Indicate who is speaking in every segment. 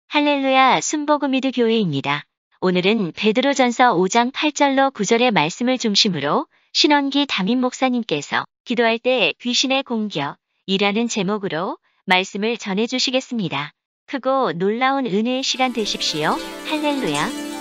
Speaker 1: 할렐루야 순복음이드 교회입니다. 오늘은 베드로전서 5장 8절로 9절의 말씀을 중심으로 신원기 담임 목사님께서 기도할 때 귀신의 공격이라는 제목으로 말씀을 전해주시겠습니다. 크고 놀라운 은혜의 시간 되십시오. 할렐루야.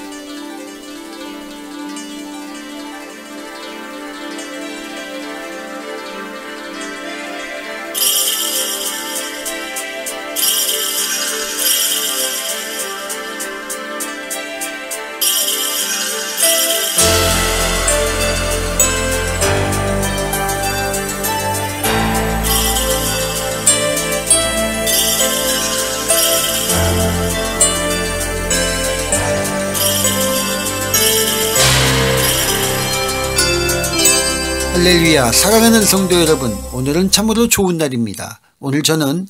Speaker 2: 할렐루야. 사랑하는 성도 여러분, 오늘은 참으로 좋은 날입니다. 오늘 저는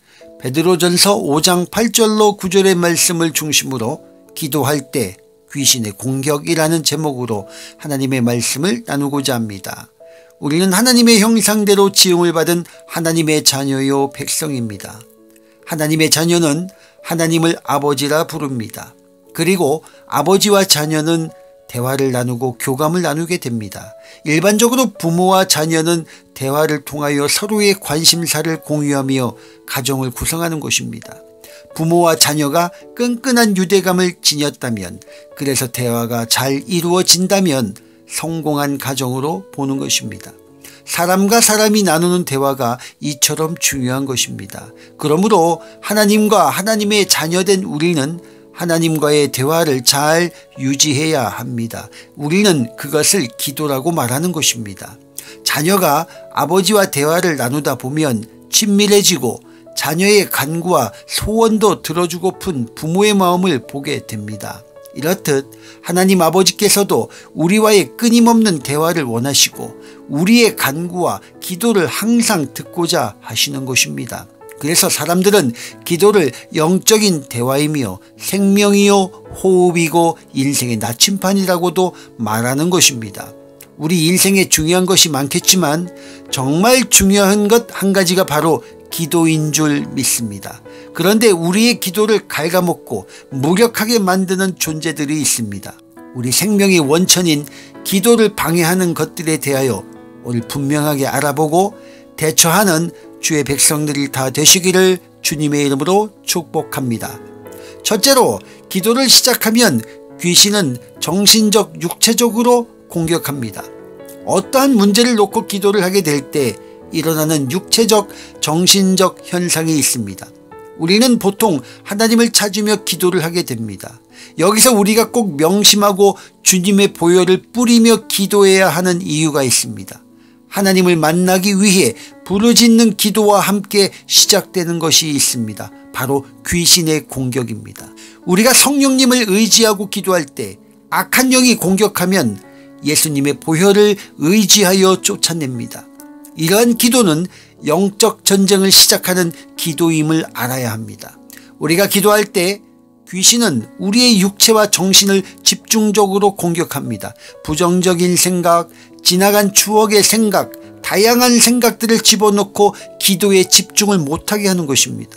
Speaker 2: 베드로전서 5장 8절로 9절의 말씀을 중심으로 기도할 때 귀신의 공격이라는 제목으로 하나님의 말씀을 나누고자 합니다. 우리는 하나님의 형상대로 지음을 받은 하나님의 자녀요 백성입니다. 하나님의 자녀는 하나님을 아버지라 부릅니다. 그리고 아버지와 자녀는 대화를 나누고 교감을 나누게 됩니다. 일반적으로 부모와 자녀는 대화를 통하여 서로의 관심사를 공유하며 가정을 구성하는 것입니다. 부모와 자녀가 끈끈한 유대감을 지녔다면, 그래서 대화가 잘 이루어진다면 성공한 가정으로 보는 것입니다. 사람과 사람이 나누는 대화가 이처럼 중요한 것입니다. 그러므로 하나님과 하나님의 자녀된 우리는 하나님과의 대화를 잘 유지해야 합니다. 우리는 그것을 기도라고 말하는 것입니다. 자녀가 아버지와 대화를 나누다 보면 친밀해지고 자녀의 간구와 소원도 들어주고픈 부모의 마음을 보게 됩니다. 이렇듯 하나님 아버지께서도 우리와의 끊임없는 대화를 원하시고 우리의 간구와 기도를 항상 듣고자 하시는 것입니다. 그래서 사람들은 기도를 영적인 대화이며 생명이요 호흡이고 인생의 나침판이라고도 말하는 것입니다. 우리 인생에 중요한 것이 많겠지만 정말 중요한 것 한 가지가 바로 기도인 줄 믿습니다. 그런데 우리의 기도를 갉아먹고 무력하게 만드는 존재들이 있습니다. 우리 생명의 원천인 기도를 방해하는 것들에 대하여 오늘 분명하게 알아보고 대처하는 주의 백성들이 다 되시기를 주님의 이름으로 축복합니다. 첫째로, 기도를 시작하면 귀신은 정신적, 육체적으로 공격합니다. 어떠한 문제를 놓고 기도를 하게 될 때 일어나는 육체적, 정신적 현상이 있습니다. 우리는 보통 하나님을 찾으며 기도를 하게 됩니다. 여기서 우리가 꼭 명심하고 주님의 보혈을 뿌리며 기도해야 하는 이유가 있습니다. 하나님을 만나기 위해 부르짖는 기도와 함께 시작되는 것이 있습니다. 바로 귀신의 공격입니다. 우리가 성령님을 의지하고 기도할 때 악한 영이 공격하면 예수님의 보혈을 의지하여 쫓아냅니다. 이러한 기도는 영적 전쟁을 시작하는 기도임을 알아야 합니다. 우리가 기도할 때 귀신은 우리의 육체와 정신을 집중적으로 공격합니다. 부정적인 생각, 지나간 추억의 생각, 다양한 생각들을 집어넣고 기도에 집중을 못하게 하는 것입니다.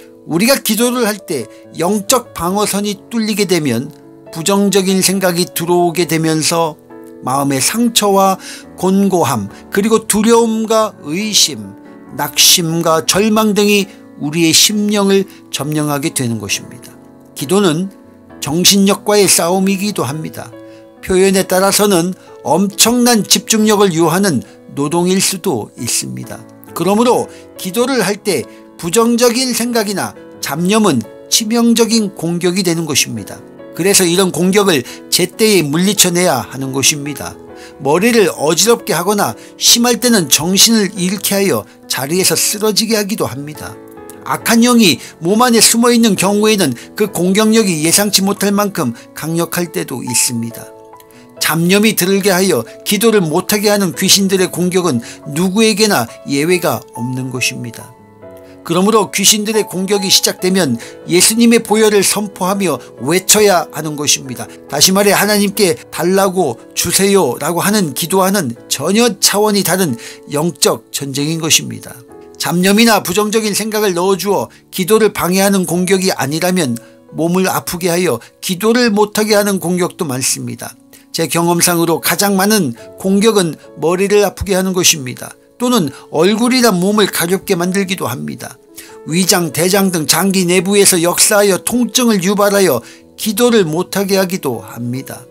Speaker 2: 우리가 기도를 할 때 영적 방어선이 뚫리게 되면 부정적인 생각이 들어오게 되면서 마음의 상처와 곤고함, 그리고 두려움과 의심, 낙심과 절망 등이 우리의 심령을 점령하게 되는 것입니다. 기도는 정신력과의 싸움이기도 합니다. 표현에 따라서는 엄청난 집중력을 요하는 노동일 수도 있습니다. 그러므로 기도를 할 때 부정적인 생각이나 잡념은 치명적인 공격이 되는 것입니다. 그래서 이런 공격을 제때에 물리쳐내야 하는 것입니다. 머리를 어지럽게 하거나 심할 때는 정신을 잃게 하여 자리에서 쓰러지게 하기도 합니다. 악한 영이 몸 안에 숨어있는 경우에는 그 공격력이 예상치 못할 만큼 강력할 때도 있습니다. 잡념이 들게 하여 기도를 못하게 하는 귀신들의 공격은 누구에게나 예외가 없는 것입니다. 그러므로 귀신들의 공격이 시작되면 예수님의 보혈을 선포하며 외쳐야 하는 것입니다. 다시 말해 하나님께 달라고 주세요 라고 하는 기도와는 전혀 차원이 다른 영적 전쟁인 것입니다. 잡념이나 부정적인 생각을 넣어주어 기도를 방해하는 공격이 아니라면 몸을 아프게 하여 기도를 못하게 하는 공격도 많습니다. 제 경험상으로 가장 많은 공격은 머리를 아프게 하는 것입니다. 또는 얼굴이나 몸을 가렵게 만들기도 합니다. 위장, 대장 등 장기 내부에서 역사하여 통증을 유발하여 기도를 못하게 하기도 합니다.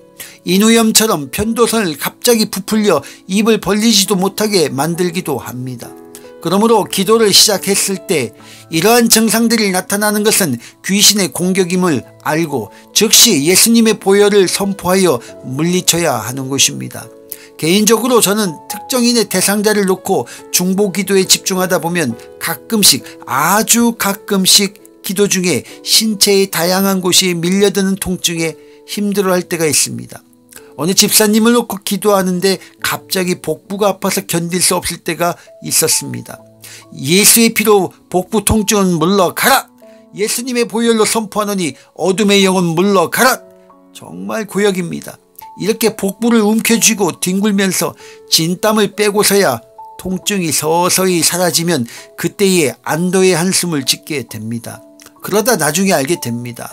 Speaker 2: 인후염처럼 편도선을 갑자기 부풀려 입을 벌리지도 못하게 만들기도 합니다. 그러므로 기도를 시작했을 때 이러한 증상들이 나타나는 것은 귀신의 공격임을 알고 즉시 예수님의 보혈을 선포하여 물리쳐야 하는 것입니다. 개인적으로 저는 특정인의 대상자를 놓고 중보기도에 집중하다 보면 가끔씩, 아주 가끔씩 기도 중에 신체의 다양한 곳이 밀려드는 통증에 힘들어할 때가 있습니다. 어느 집사님을 놓고 기도하는데 갑자기 복부가 아파서 견딜 수 없을 때가 있었습니다. 예수의 피로 복부 통증은 물러가라! 예수님의 보혈로 선포하노니 어둠의 영은 물러가라! 정말 고역입니다. 이렇게 복부를 움켜쥐고 뒹굴면서 진땀을 빼고서야 통증이 서서히 사라지면 그때에 안도의 한숨을 짓게 됩니다. 그러다 나중에 알게 됩니다.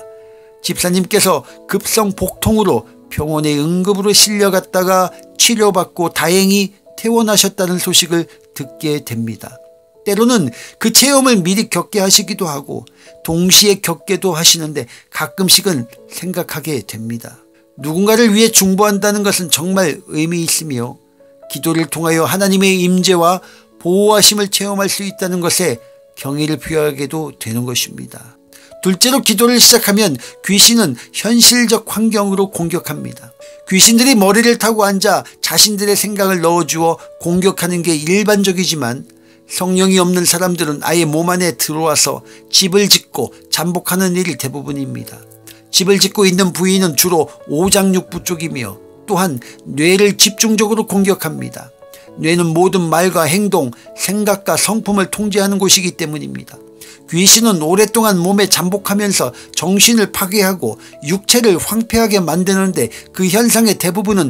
Speaker 2: 집사님께서 급성 복통으로 병원에 응급으로 실려갔다가 치료받고 다행히 퇴원하셨다는 소식을 듣게 됩니다. 때로는 그 체험을 미리 겪게 하시기도 하고 동시에 겪게도 하시는데 가끔씩은 생각하게 됩니다. 누군가를 위해 중보한다는 것은 정말 의미 있으며 기도를 통하여 하나님의 임재와 보호하심을 체험할 수 있다는 것에 경의를 표하게도 되는 것입니다. 둘째로 기도를 시작하면 귀신은 현실적 환경으로 공격합니다. 귀신들이 머리를 타고 앉아 자신들의 생각을 넣어주어 공격하는 게 일반적이지만 성령이 없는 사람들은 아예 몸 안에 들어와서 집을 짓고 잠복하는 일이 대부분입니다. 집을 짓고 있는 부위는 주로 오장육부 쪽이며 또한 뇌를 집중적으로 공격합니다. 뇌는 모든 말과 행동, 생각과 성품을 통제하는 곳이기 때문입니다. 귀신은 오랫동안 몸에 잠복하면서 정신을 파괴하고 육체를 황폐하게 만드는데 그 현상의 대부분은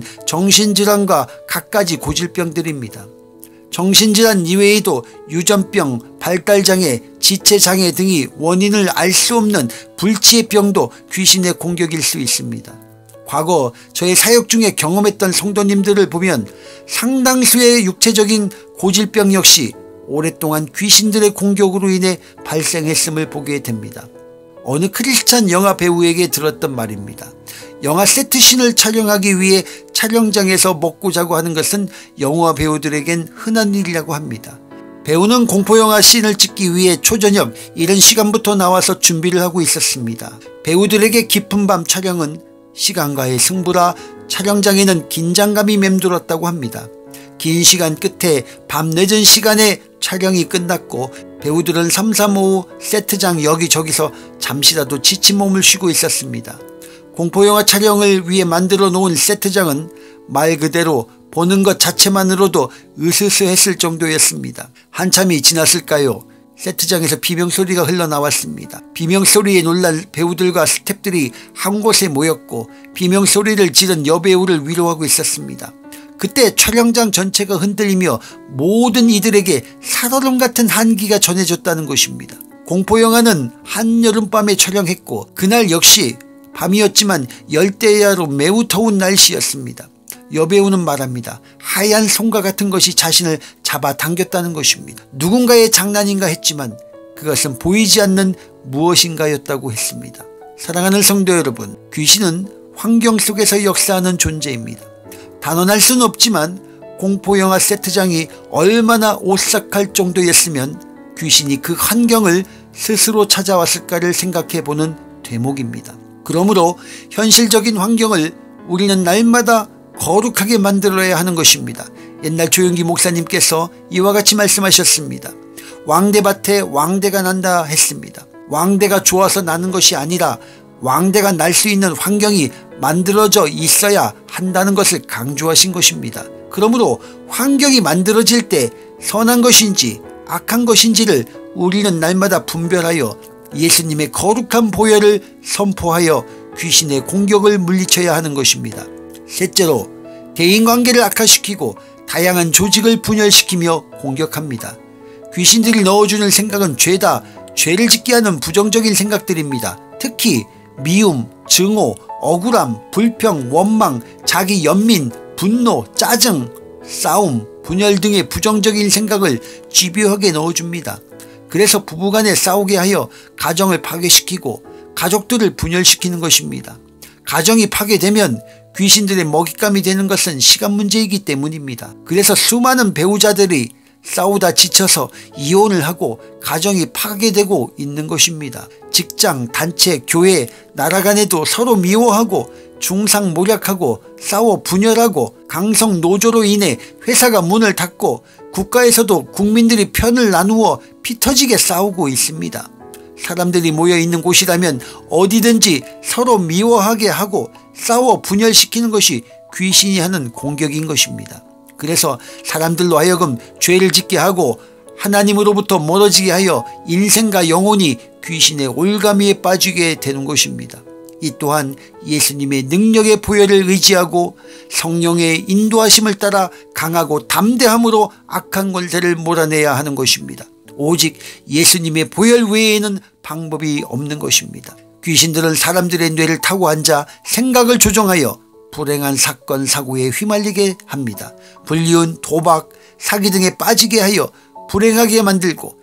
Speaker 2: 정신질환과 갖가지 고질병들입니다. 정신질환 이외에도 유전병, 발달장애, 지체장애 등이 원인을 알 수 없는 불치의 병도 귀신의 공격일 수 있습니다. 과거 저의 사역 중에 경험했던 성도님들을 보면 상당수의 육체적인 고질병 역시 오랫동안 귀신들의 공격으로 인해 발생했음을 보게 됩니다. 어느 크리스찬 영화 배우에게 들었던 말입니다. 영화 세트신을 촬영하기 위해 촬영장에서 먹고 자고 하는 것은 영화 배우들에겐 흔한 일이라고 합니다. 배우는 공포영화 씬을 찍기 위해 초저녁 이른 시간부터 나와서 준비를 하고 있었습니다. 배우들에게 깊은 밤 촬영은 시간과의 승부라 촬영장에는 긴장감이 맴돌았다고 합니다. 긴 시간 끝에 밤 늦은 시간에 촬영이 끝났고 배우들은 삼삼오오 세트장 여기저기서 잠시라도 지친 몸을 쉬고 있었습니다. 공포영화 촬영을 위해 만들어 놓은 세트장은 말 그대로 보는 것 자체만으로도 으스스했을 정도였습니다. 한참이 지났을까요? 세트장에서 비명소리가 흘러나왔습니다. 비명소리에 놀란 배우들과 스태프들이 한 곳에 모였고 비명소리를 지른 여배우를 위로하고 있었습니다. 그때 촬영장 전체가 흔들리며 모든 이들에게 살얼음 같은 한기가 전해졌다는 것입니다. 공포영화는 한여름밤에 촬영했고 그날 역시 밤이었지만 열대야로 매우 더운 날씨였습니다. 여배우는 말합니다. 하얀 손과 같은 것이 자신을 잡아당겼다는 것입니다. 누군가의 장난인가 했지만 그것은 보이지 않는 무엇인가였다고 했습니다. 사랑하는 성도 여러분, 귀신은 환경 속에서 역사하는 존재입니다. 단언할 수는 없지만 공포영화 세트장이 얼마나 오싹할 정도였으면 귀신이 그 환경을 스스로 찾아왔을까를 생각해보는 대목입니다. 그러므로 현실적인 환경을 우리는 날마다 거룩하게 만들어야 하는 것입니다. 옛날 조용기 목사님께서 이와 같이 말씀하셨습니다. 왕대밭에 왕대가 난다 했습니다. 왕대가 좋아서 나는 것이 아니라 왕대가 날 수 있는 환경이 만들어져 있어야 한다는 것을 강조하신 것입니다. 그러므로 환경이 만들어질 때 선한 것인지 악한 것인지를 우리는 날마다 분별하여 예수님의 거룩한 보혈을 선포하여 귀신의 공격을 물리쳐야 하는 것입니다. 셋째로 대인관계를 악화시키고 다양한 조직을 분열시키며 공격합니다. 귀신들이 넣어주는 생각은 죄다, 죄를 짓게 하는 부정적인 생각들입니다. 특히 미움, 증오, 억울함, 불평, 원망, 자기 연민, 분노, 짜증, 싸움, 분열 등의 부정적인 생각을 집요하게 넣어줍니다. 그래서 부부간에 싸우게 하여 가정을 파괴시키고 가족들을 분열시키는 것입니다. 가정이 파괴되면 귀신들의 먹잇감이 되는 것은 시간 문제이기 때문입니다. 그래서 수많은 배우자들이 싸우다 지쳐서 이혼을 하고 가정이 파괴되고 있는 것입니다. 직장, 단체, 교회, 나라 간에도 서로 미워하고 중상모략하고 싸워 분열하고 강성 노조로 인해 회사가 문을 닫고 국가에서도 국민들이 편을 나누어 피터지게 싸우고 있습니다. 사람들이 모여있는 곳이라면 어디든지 서로 미워하게 하고 싸워 분열시키는 것이 귀신이 하는 공격인 것입니다. 그래서 사람들로 하여금 죄를 짓게 하고 하나님으로부터 멀어지게 하여 인생과 영혼이 귀신의 올가미에 빠지게 되는 것입니다. 이 또한 예수님의 능력의 보혈을 의지하고 성령의 인도하심을 따라 강하고 담대함으로 악한 권세를 몰아내야 하는 것입니다. 오직 예수님의 보혈 외에는 방법이 없는 것입니다. 귀신들은 사람들의 뇌를 타고 앉아 생각을 조종하여 불행한 사건 사고에 휘말리게 합니다. 불륜, 도박, 사기 등에 빠지게 하여 불행하게 만들고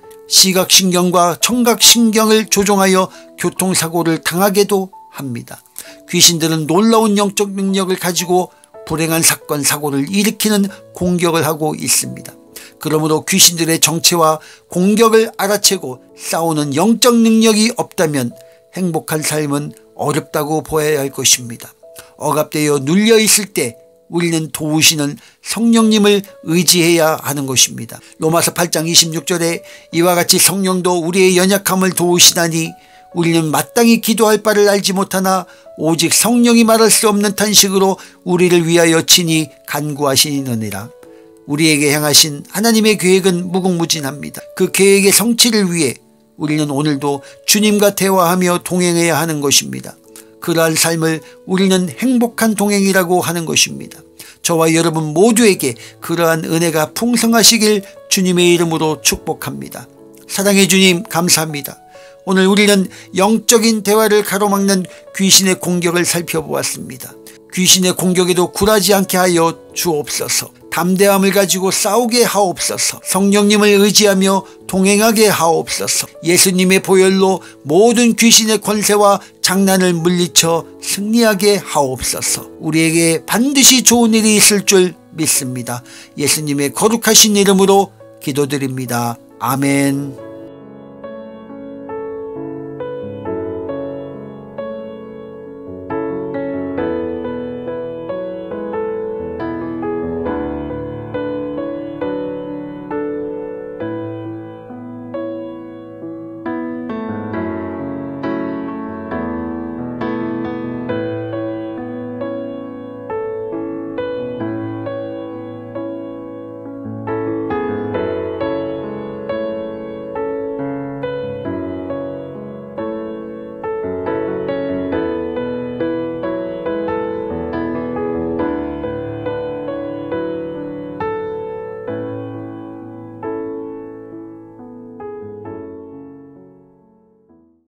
Speaker 2: 시각신경과 청각신경을 조종하여 교통사고를 당하게도 합니다. 귀신들은 놀라운 영적 능력을 가지고 불행한 사건 사고를 일으키는 공격을 하고 있습니다. 그러므로 귀신들의 정체와 공격을 알아채고 싸우는 영적 능력이 없다면 행복한 삶은 어렵다고 보아야 할 것입니다. 억압되어 눌려 있을 때 우리는 도우시는 성령님을 의지해야 하는 것입니다. 로마서 8장 26절에 이와 같이 성령도 우리의 연약함을 도우시다니 우리는 마땅히 기도할 바를 알지 못하나 오직 성령이 말할 수 없는 탄식으로 우리를 위하여 친히 간구하시느니라. 우리에게 향하신 하나님의 계획은 무궁무진합니다. 그 계획의 성취를 위해 우리는 오늘도 주님과 대화하며 동행해야 하는 것입니다. 그러한 삶을 우리는 행복한 동행이라고 하는 것입니다. 저와 여러분 모두에게 그러한 은혜가 풍성하시길 주님의 이름으로 축복합니다. 사랑의 주님 감사합니다. 오늘 우리는 영적인 대화를 가로막는 귀신의 공격을 살펴보았습니다. 귀신의 공격에도 굴하지 않게 하여 주옵소서. 담대함을 가지고 싸우게 하옵소서. 성령님을 의지하며 동행하게 하옵소서. 예수님의 보혈로 모든 귀신의 권세와 장난을 물리쳐 승리하게 하옵소서. 우리에게 반드시 좋은 일이 있을 줄 믿습니다. 예수님의 거룩하신 이름으로 기도드립니다. 아멘.